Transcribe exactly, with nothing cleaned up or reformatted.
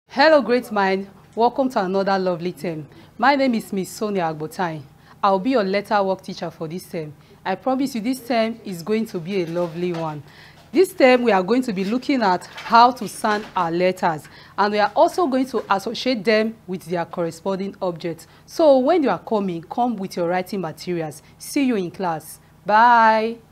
Hello, great mind. Welcome to another lovely term. My name is Miss Sonia Agbotai. I'll be your letter work teacher for this term. I promise you this term is going to be a lovely one. This term we are going to be looking at how to sound our letters, and we are also going to associate them with their corresponding objects. So when you are coming, come with your writing materials. See you in class. Bye.